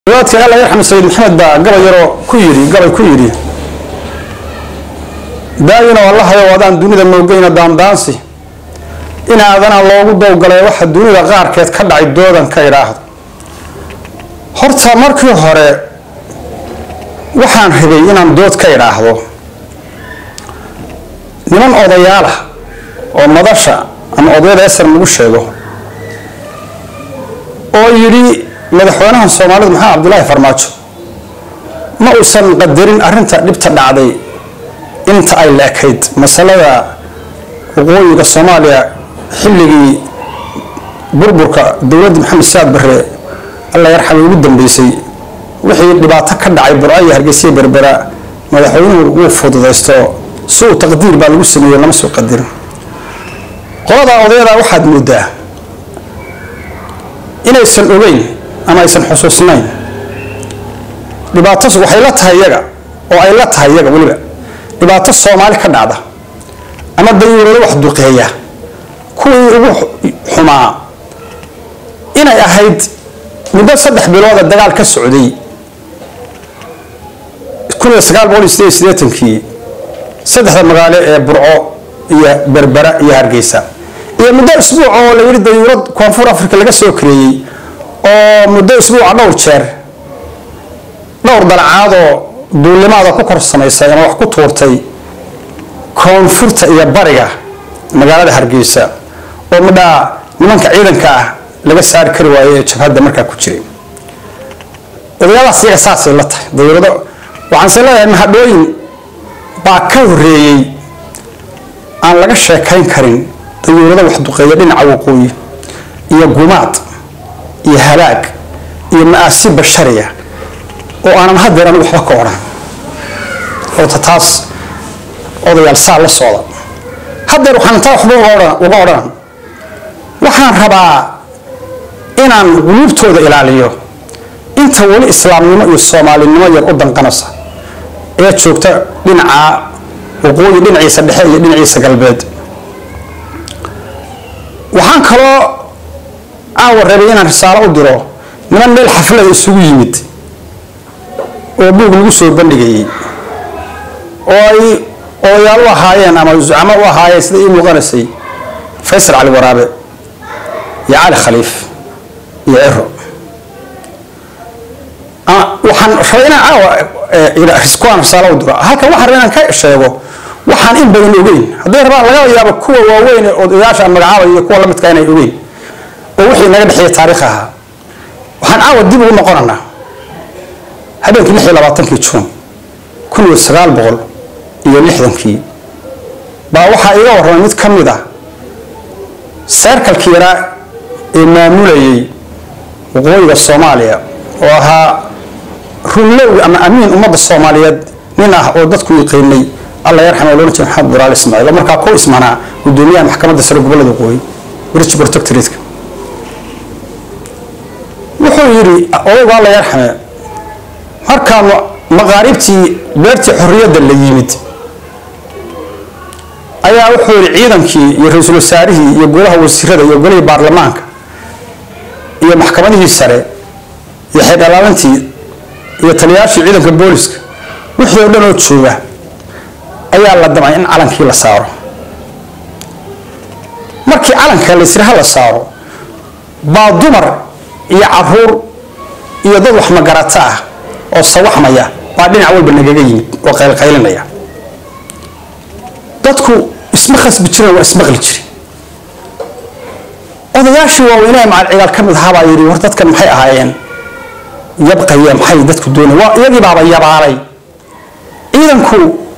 وقت الله يرحم سيد محمد با قبل يرو كيري قبل كيري داينا والله يا ودان دنيا موجينا دام دانسي إن هذا الله وجود وقال واحد دنيا غار كيت كدع الدودان كيراهد هرتا مركو هره waxaan rabay inaan dood ka iraahdo niman odayaal ah oo madasha ama odayada asar lagu sheego oo yiri madaxweynaha Soomaaliyeed Maxamed Cabdullaahi Farmaajo ma uusan qadarin arinta dhibta dhacday inta ay laakayd masalada waqooyiga Soomaaliya xilligii burburka dawladda Maxamed Saad Barre Allah yarxamo ugu dambeysay wixii dhibaato ka dhacay Buraayo Hargeysa Berbera madaxweynuhu uu fududeysto soo taqdiir baa lagu sameeyay lama soo qadirin qolada odayada waxaad moodaa inaysan ogeyn ama aysan xusuusnayn dhibaato waxay la tahay iyaga oo ay la tahay iyaga waliba dhibaato Soomaali ka dhacda ama dayuurada wax duqeeya kuwii ugu xumaa inay ahayd muddo 3 bilood dagaal ka socday كل سجال بوليس سيدتنكي سدح المقالة برعو يا بربرة يا هرجيسة يا مدة أسبوع ولا يريد يرد كونفور أفريقيا لقى سوكري أو مدة أسبوع نور شر نور بالعادة دول ما هذا كوكر السنة يصير أنا وحكو تورتي كونفورت يا برية مقالة هرجيسة ومدة من كعيدا كا لقى سعر كروي شهادة مركا كوتشي الرياضة سياسة أساسية لطه ديرده waxaan salahay in hadooyin baa ka horeeyay aan laga sheekayn karin dawladda wax duqeeya dhinaca waqooyi iyo gumaad iyo halaag iyo maasib bashariya oo aanan hadeeran waxba ka oran oo taas odayaal saal la socda hadeer waxaan taa waxba oran waxaan rabaa inaan qulubtooda ilaaliyo inta wali islaamnimo iyo Soomaalinimo yar u danqanaysa ee joogta dhinaca waqooyi dhinaciisa dhexe iyo dhinaciisa galbeed waxaan kaloo aan rabay inaan risaalo u diro niman meel xaflad isugu yimid oo buug lagu soo bandhigay oo yaal wahaayeen ama zucama wahaayeen sida ii muuqanaysay Faysal Ali Waraabe iyo Ali Khaliif iyo Ero waxaan rabaa caawa ila riskwaan salaad dura halka waxaan rabaa inaan ka sheego waxaan in badan ogeyn haddii rabaa laga yaabo kuwa waaweyn oo odayaasha magacaaba iyo kuwa la midka inay ogeyn oo wixii naga dhaxay taariikhaha waxaan caawa dib ugu noqonanaa habeenkii 26 Juun 1960 baa waxa iga waramay mid kamid ah sarkalkii yara ee maamulayay waqooyiga Soomaaliya oo ahaa runlow ama amiin umada Soomaaliyeed nin ah oo dadku yaqaanay Allah yarxamo loo jeeyo Maxamed Buraale Ismaaciil marka ko ismana gudoomiyaha maxkamadda sare gobolada Waqooyi British Protectorate wuxuu yiri oo Allah yarxamo marka maqaaribtii beertii xorriyadda la yimid ayaa wuxuu yiri ciidankii iyo ra'iisul wasaarihii iyo golaha wasiirada iyo golaha baarlamaanka iyo maxkamadihii sare iyo xeelaalantii iyo taliyaashii ciidanka booliska wixii oo dhan oo jooga ayaa la damay in calankii la saaro markii calanka la isra la saaro baa dumar iyo caruur iyo dad wax magarata ah oo sawaxmaya baa dhinac walba nagaga yimid oo qaylqaylinaya dadku isma khasbi jireen waa isma qali jireen odayaashii waaweynaa macal ciidan kamid ahaa baa yiri war dadkan maxay ahaayeen يبقى يا محي دتك دون ويجي بابا يبالي إذا كو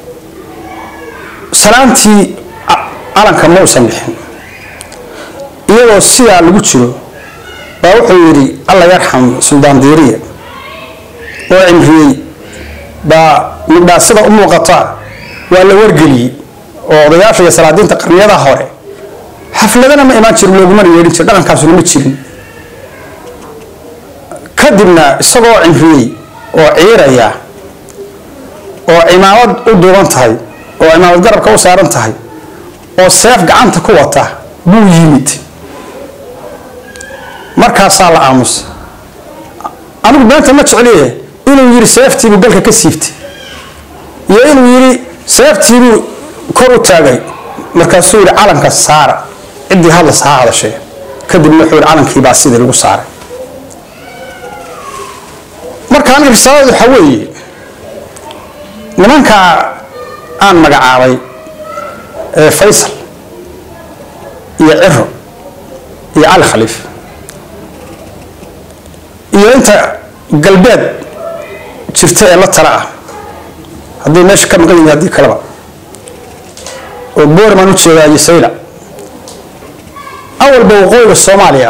سلامتي على كم سمحين إذا السيا لقتشلو بروحي الله يرحم سلطان ديرية وعمري من سبع قطع ولا ورقلي وضياف يا سلادين تقرني هذا هوري حفلتنا ما إيمان شرب لوجمر يريد شرب كان كاسون متشرين kadibna isagoo cimriyay oo ciiraya oo imaamad u duuban tahay oo imaamad garabka u saaran tahay oo seef gacanta ku wata buu yimid markaas la aamus أنا بنت ما تعليه إنه يري سيفتي بقولك كسيفتي يا إنه يري سيفتي كرو تاجي مركزور علم كسار عندي هذا صار هذا الشيء كده بنحول علم كيباس سيد الوصار مركان الرسالة الحوي لمن كان مجعاري فيصل يعرف يعلى خليفة يا أنت قلبات شفتها الله ترى هذه ماشي كم قلنا هذه كلام وبور ما نتشي يسيلا أول بوقوي الصومالية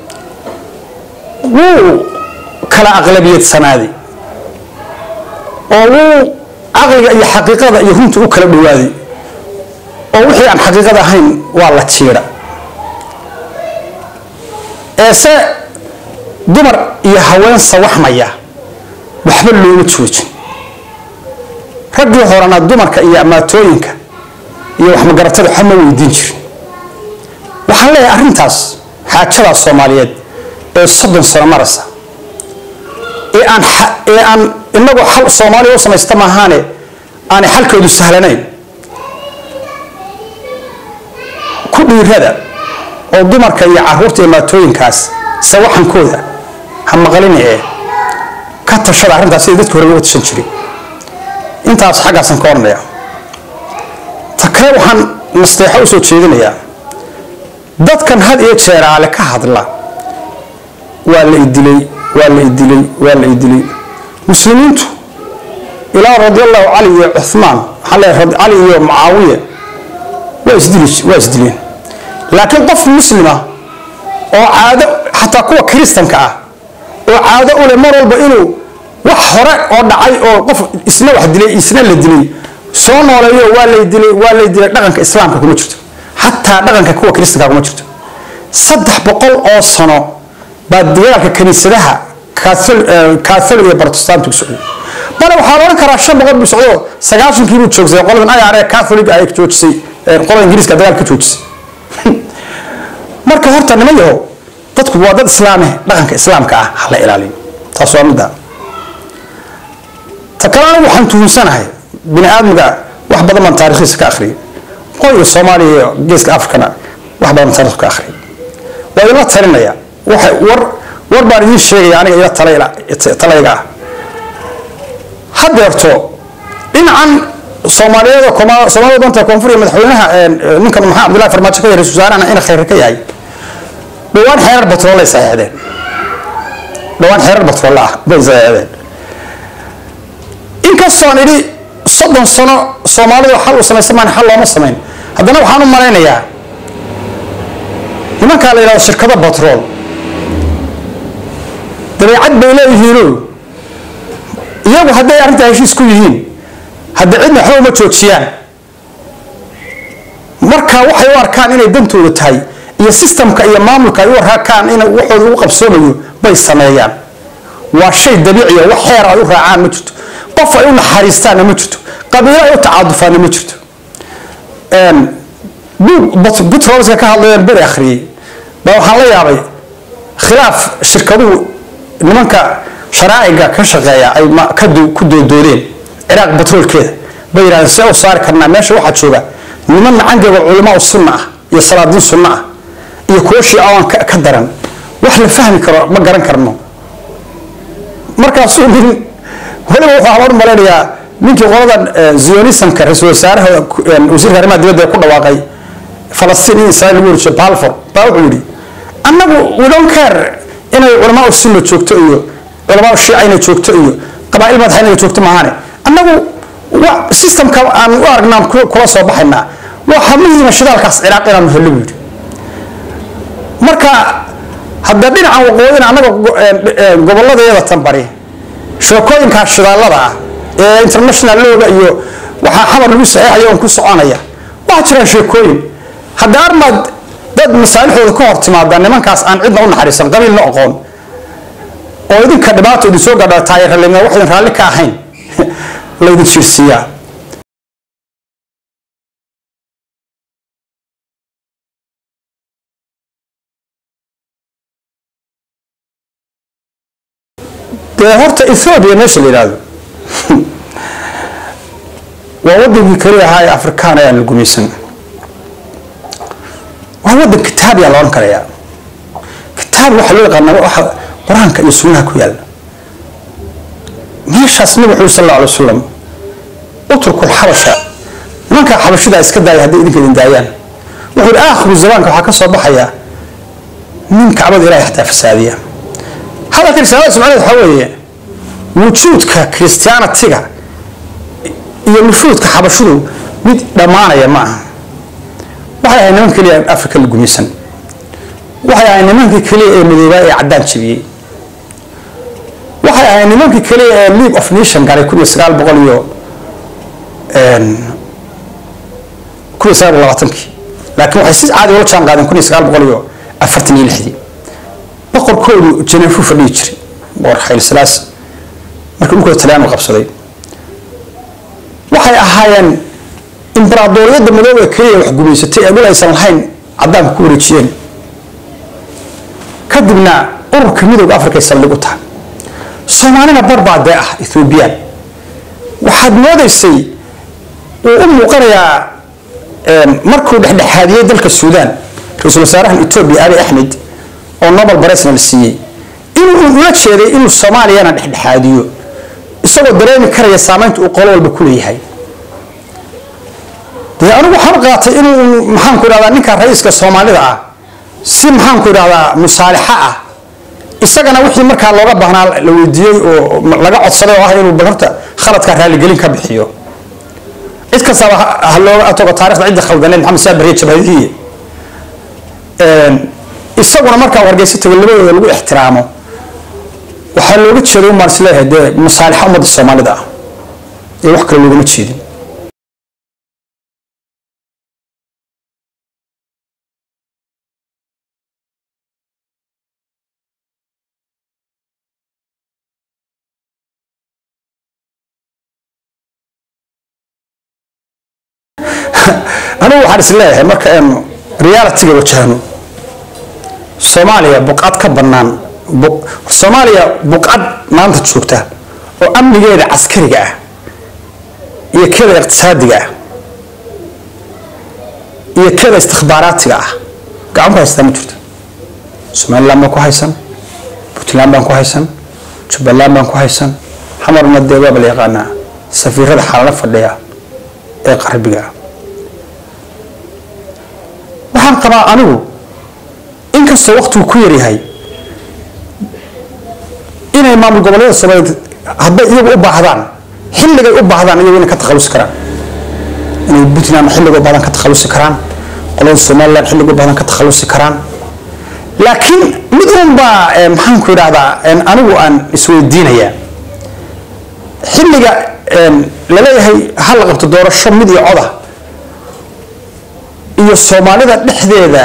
وو كلا أغلبية سنادي وو أغلب حقيقة يهم تقول بوادي ووحي عن حقيقة هين والله تشيرا إيسا دمر يهوين صوح مياه وحبل له متشوج رجل هورنا دمر كأي أماتوينك يروح مقرطة حمو ويدينشر وحلا أرنتاس حاجة الصوماليات الصدن صار مرسا أن إنه حل الصومالي وصل يستمع هاني أنا حل كيدو سهلنين كل هذا ودمر كأي عهورتي أماتوينكاس سواحن كودا هم قالين إيه كتر شرع أنت سيدك ورجوت سنشري أنت أصحاب عشان كورنا يا تكلم عن مستحوس وتشيلنا يا ضد كان هذا يتشير على كهذا الله ولا يدلي مسلمين إلى رضي الله علي عثمان علي ومعاوية ويسدلين لكن طف مسلمة وعادة حتى قوة كريستان كأ وعادة أولى مرة بإنه وحرق أو دعي أو قف إسنا واحد دلي إسنا اللي دلي صون ولا يدلي دعنا كإسلام كم جرت حتى دعنا كقوة كريستان كم جرت صدق بقول أو صنع بعد ذلك كنيسة لها كاثوليك بروتستانت تقصد بل وحاولنا كراشة بقول بسعود سجاشن كيلو تشوف زي قالوا أنا أعرف كاثوليك أيك تشوفسي قالوا إنجليز كذا كتشوفسي marka horta nimayo dadku waa dad dhaqanka islaamka ah hala ilaaliyo taas waa mid ta kale waxaan tuunsanahay bini aadmiga wax badan man taariikhdiisa ka akhriyo qoyga Soomaaliya geeska Afrikana wax badan taariikh ka akhriyo waa ila talinaya waxa war baan idin sheegay aniga ila talayga hadeerto dhinacan Soomaaliyeed Soomaalida danta koonfuriga madaxweynaha ninkan Maxamed Abdullaahi Farmaajo ka yahay wasaarana in khayr ka yahay dhawaan xeerar batrool ay saxeexdeen dhawaan xeerar batrool ah bay saxeexdeen in ka soo nidi 30 sano Soomaalida xal u sameeyaan xal looma sameyn haddana waxaan u maleynayaa nimanka la yiraahdo shirkadda batrool dabeecad bay leeyihiin iyagu hadday arrinta heshiis ku yihiin hadda cidna xoo ma joojiyaan marka waxay u arkaan inay dantooda tahay iyo systemka iyo maamulka ay u arkaan in waxooda ugu qabsoonayo bay sameeyaan waa shay dabiici ah wax xeer ay u raacaan ma jirto qof ay u naxariistaan ma jirto qabiilo ay u tacaadufaan ma jirto butroolska ka hadlayaan bir akhriyay ba waxaan la yaabay khilaaf shirkaduhu nimanka sharaa'iga ka shaqeeya ay ku doodeen Iraq batroolkeeda bay yiraahdeen si oo saar karna meesha waxa jooga niman macangaga culimo sunna ah iyo salaadiin sunna ah iyo kooshi aan ka daran wax la fahmi karo ma garan karno markaas uu waliba waxa aan maleeyaa ninkii qoladan Zionismka ra'iisul wasaaraha wasiirka arrimaha dibadda ku dhawaaqay Falastiin Israel ugu rushay Balfour baa wuxuu yiri annagu we don't care inay culimo sunna joogto iyo culimo shiicayna joogto iyo qabaa'il madaxayna joogto maahane annagu system ka aan u aragnaa kula soo baxayna waxa muhiim ah shidaalkaas Iraq inaan helno marka hadda dhinaca waqooyiga anaga gobolladeeda tanbari shaqooyinka shidaalada ee international looga iyo waxa xamar lagu saxeexay oo ku soconaya waxa jira shaqooyin hadda armad dad masaalixooda ka hor timaada nimankaas aan cidna u naxariisan qabiilna aqoon oo idinka dhibaato idin soo gaadha taageerleyna waxaan raalli ka ahayn la idin shirsiyaa هرت إثيوبيا ماشي اللي هذا وودي كريه هاي أفريقيا يعني الجميسن وودي كتاب يا لون كريه كتاب وحلو قلنا قرآن كيسمونها كويل مش اسمه صلى الله عليه وسلم اتركوا الحبشة ما كان حبشة ده اسكت ده هدي إذن دايان وحول آخر الزمان كحكى صباحية من كعبد إلى حتى فسادية هذا كريستيان سمعنا حواليه وجود ككريستيان تيجا يمفروض كحبشلو مد دمانة يا معه وهاي نمان كلي أفريقيا الجميسن وهاي نمان كلي مدينة عدان شبيه وهاي نمان كلي ليج أوف نيشن قال يكون يسقال بقوليو كل سنة والله عطنكي لكن وحسيت عادي ولا كان قاعد يكون يسقال بقوليو أفرتني الحدي بقول كل جنفو فرنيتشري ورحيل سلاس markii uu Talyaani u qabsaday waxay ahaayeen imbraadoriyada madowga kaliya wax gumeysatay ee aysan lahayn cadaan ku wareejiyeen kadibna ururka midowga Afrika saldhig u tahay Soomaalina barbaade ah Ethiopian waxaad moodaysay uu muuqanayaa markuu dhexdhexaadiyay dalka Suudaan ra'iisul wasaaraha Ethiopia Abiy Ahmed oo Nobel Prize la siiyay inuu la jeeday inuu Soomaaliyana dhexdhexaadiyo isagoo dareemi karaya saameynta uu qolo walba ku leeyahay anigu waxaan qaatay inuu maxaan ku raadaan ninka ra'iiska Soomaalida ah si maxaan ku raadaan musaalaxa ah isagana wixii markaa looga baahnaa la weydiiyay oo laga codsaday oo ah inuu balorta khaladka raali gelin ka bixiyo cid kasta looga atogo taariikhda cid khaldanay Maxamed Saabir Jabhadiye isaguna markaa wargeysato labadooda lagu ixtiraamo waxaa looga jeeday marsleeyahay musaalaxa ummadda Soomaalida ah ee wax kale looga jeedin أنا وحارس الله مركا إنه ريالتي وجهنا Soomaaliya buqad ka banaan Soomaaliya buqad maanta joogta oo amnigeeda askariga ah iyo kala iqtisaadiga ah iyo kala istikhbaaraatiga ah gacan ka haysta ma jirto Soomaaliland ma ku haysan Puntland baan ku haysan Jubbaland baan ku haysan xamar madeeba bal yaqaana safiirada xalala fadhiya ee qarbiga waxaan qabaa anigu inkastoo waqtigu ku yar yahay inay maamul goboleedka Soomaaliyeed hadday iyagu u baahdaan xilliga u baahdaan iyaguna ka takhalusi karaan inay Puntland xilliga u baahdaan ka takhalusi karaan qolada Soomaaliland xilliga u baahdaan ka takhalusi karaan laakiin mid unba maxaan ku yiraahdaa anigu aan isweydiinaya xilliga la leeyahay hal qabto doorasho mid iyo coda iyo Soomaalida dhexdeeda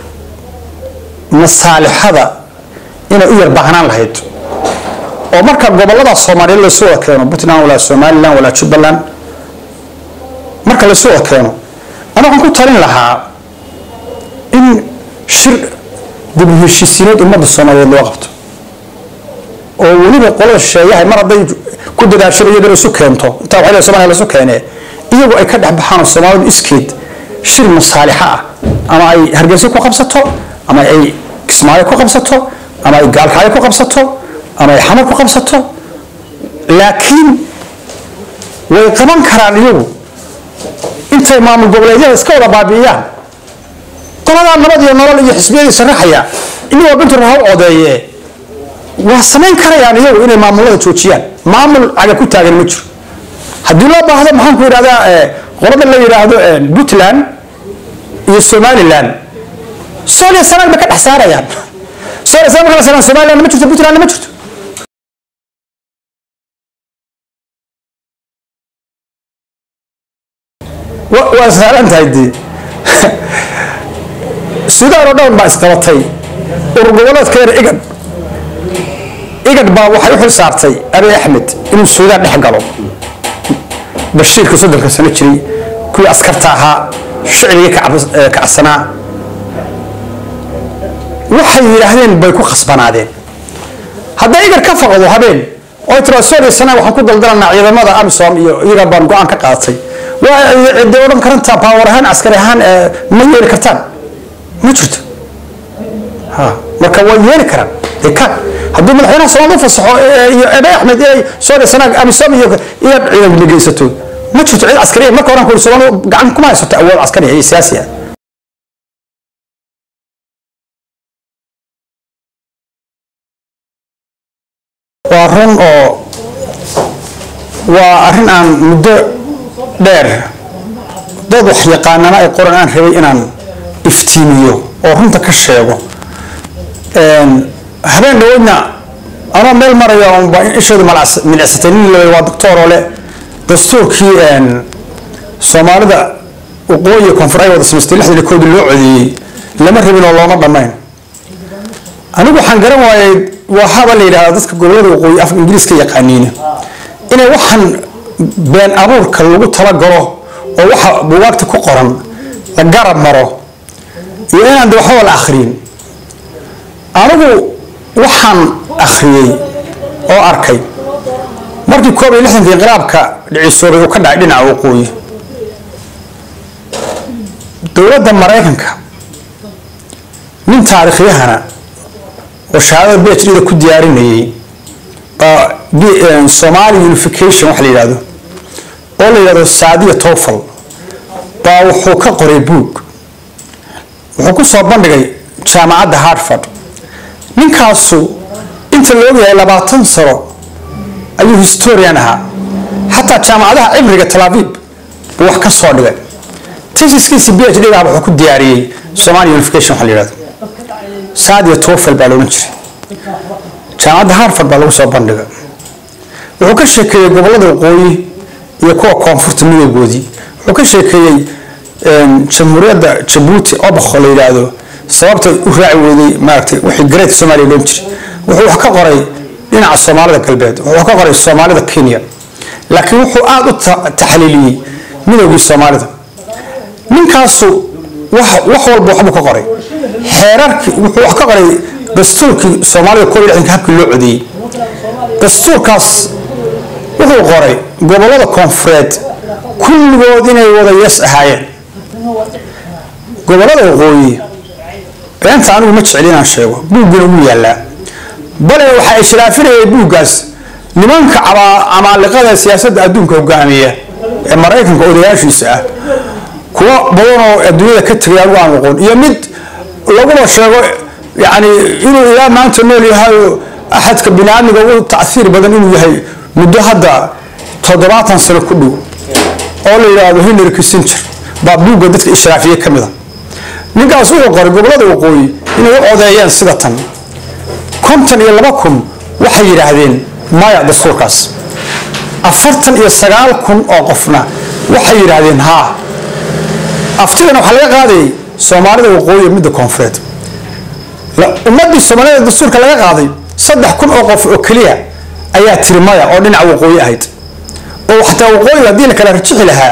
masaalixada inay u yar baahnaan lahayd oo marka gobolada Soomaaliyeed la soo keeno Puntland wala Somaliland wala Jubbaland marka la soo keeno ana waxaan ku talin lahaa in shir dib u heshiisiinad ummadda Soomaaliyeed loo qabto oo waliba qolada sheeyahay mar haday ku dadaasho iyadoo isu keento inta waxay Soomaaliya la soo keenay iyagu ay ka dhaxbaxaan Soomaalidu iskeed shir masaalixa ama ay hargeysa ku qabsato ama ay Kismaayo ku qabsato ama ay Gaalkacyo ku qabsato ama ay Xamar ku qabsato laakiin way qaban karaan iyagu intay maamul goboleedyada iska wada baabiyaan qolada nabad iyo nolol iyo xisbiyada sharaxaya inuu bintu rahow odeeye waa sameyn karayaan iyagu inay maamulada joojiyaan maamul aga ku taagan ma jiro haddii loo baahdo maxaan ku yiraahdaa qolada la yiraahdo Puntland iyo Somaliland Soomaaliya sanad ma ka dhaxsaarayaan Soomaaliya sanad Somaliland ma jirto Puntland ma jirto waa saaran tahay Suudaan oo dhan baa isqabatay urgoboleedkeena igad baa waxay u xil saartay Abiy Ahmed inuu Suudaan dhex galo Bashiirka soddonka sano jiray kuwii askarta ahaa shicibka ka casnaa waxay yiraahdeen bay ku khasbanaadeen hadday igad ka faqdo habeen oo tiraasooday sana waxaan ku daldalnaa ciidamada AMISOM iyo iyaga baan go'aan ka qaadatay waa ciidan oran karanta power ahaan askari ahaan ma yeeli kartaan ma jirto ha marka waa yeeli karaan ka haddii madaxweynaha Soomaaliya fasaxo iyo Abiy Ahmed ay soo sanad AMISOM iyo ciidan dhigaysato ما تشوف عيد عسكرية ما كوران كل سوالو قاعد كم يسوي أول عسكرية هي سياسية وأرهن عن مدة دير ضد حقيقة أنا القرآن هي إن إفتيميو وهم تكشيبه هذا نقولنا أنا مال مرة يوم إيش هذا من الأساتين اللي هو دكتور ولا دستور كي أن سومالدا وقوي كونفرنس وده سمستيل حد الكود اللعبي لما ربنا الله ما ضمين أنا بحن جرم وحاب اللي هذا دست كقولوا وقوي أف إنجليز كي يقانينه إنه وحن بين أبور كلو ترجره ووح بوقت كقرن الجرب مرة يعني عنده حول آخرين أنا وحن آخري أو أركي markii koob iyo 60 inqilaabka dhicisoobay oo ka dhacay dhinaca waqooyi dawladda Mareykanka nin taariikhyahana oo shahaadada PhD ku diyaarinayay Somali Unification wax la yiraahdo oo la yiraahdo Saadiya Tofal baa wuxuu ka qoray book wuxuu ku soo bandhigay jaamacadda Harvard ninkaasu inta loo yahay 20 sano أيه هستوريانها حتى جامعة عبرية تل أبيب بوحكة صادقة تيجي سكيس بيت ليه على حكود دياري سومالي يونيفيكيشن حليرات سادية توفل بالونجري جامعة هارفرد بالو صوباندقة وحكش كي قبل القوي يكون كونفورت مية جودي وحكش كي جمهورية جيبوتي أبو خليلادو صوبت وراعي ودي مارتي وحي جريت سومالي لونجري وحكى قري دينا الصومالية كالبيت وحكى الصومالية كينيا لكن وحو آد التحليلي من يجي الصومالية من كاسو وحو البوحبو كقري حيرارك وحو كقري دستور الصومالية كل عندك هبك اللعدي دستور كاس وحو قري قبل هذا كونفريد كل جودين يوضع يسأل قبل هذا قوي أنت عنو متش علينا الشيء بوجنا ويلا بل وحى إشرافنا يبوجس لمنك على لقاء السياسة أدونك وجامية المرايكن كأولياء شو ساعة كوا بدونو الدنيا كتير أروان وقول يمد لو شيء يعني إنه إذا ما أنت نولي هاي أحد كبناء يقول تأثير بدن إنه هي مدة هذا تضرات سنة كله أول إلى هنا ركسينشر بابلو قدرت إشرافية كمذا نقع سوق قريب قبل وقوي إنه يقعد أيام سدة كنتن إلى لبكم وحي هذين ما يعد السوكاس أفرتن إلى سجالكم أوقفنا وحي هذين ها أفتينا وحلاق هذه سومالي وقوي مد كونفريد لا ومد السومالي الدستور كلاق هذه صدق كم أوقف أكلية أيات ترمايا أو ننع وقوي أهيد وحتى وقوي الدين كلا رتشح لها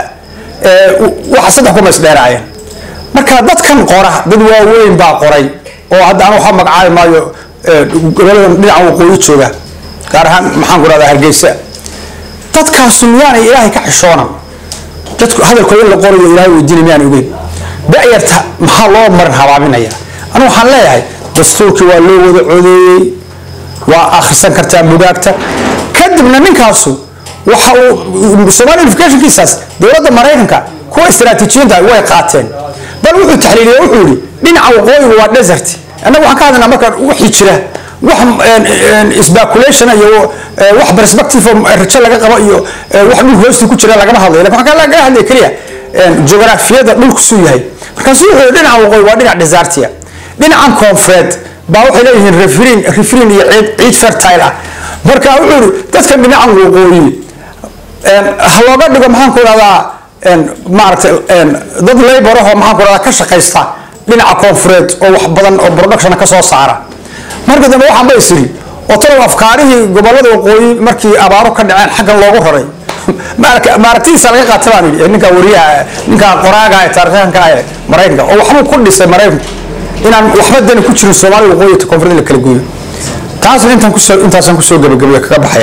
وحصدق كم أسبوع عين marka dadkan qora dad waaweyn baa qoray oo hadda aan waxa magacaay maayo dhinaca waqooyi jooga gaar ahaan maxaan ku radaa Hargeysa dadkaas miyaan ilaahay ka xishoona dadku hadalkooda la qorayo ilaahay weydiin miyaan ogeyn da'yarta maxaa loo marin habaabinaya anu waxaan leeyahay dastuurkii waa loo wada codeeyay waa akhrisan kartaa bugaagta kadibna ninkaasu waxa uu Somali Unification kiisas dawladda Mareykanka kuwa istiraatiijiyada way qaateen بل وحول تحليلية وحولي بين عوقوي هو ديزرت أنا واحد كذا أنا مكان وحي كذا واحد إسباكوليشن أيوه واحد برسبكتيف الرجال لقى قبائيو واحد من هوست يكون كذا لقى ما هذا لكن كان لقى هذا كليه جغرافيا ده ملك سوي هاي كان سوي بين عوقوي ودين على ديزرتيا بين عن كونفرد باوح إليه ريفرين عيد فرتايلا بركة وحول تذكر بين عوقوي هلا قد جمعان كذا maartay dad labor oo maxaan ku radaa ka shaqeysta dhinaca koonfureed oo wax badan oo production ka soo saara marka dambe waxaan bay siri oo talo afkaarihii gobolada waqooyi markii abaaro ka dhaceen xaggan loogu horay maartay salaga qaataan ninka wariyaha ninka qoraaga ee taariikhda ee Mareykanka oo waxba ku dhisay Mareykanka inaan waxba dan ku jirin Soomaaliya waqooyi koonfureed la kala gooyo taas intaan ku soo gabagabay ka baxay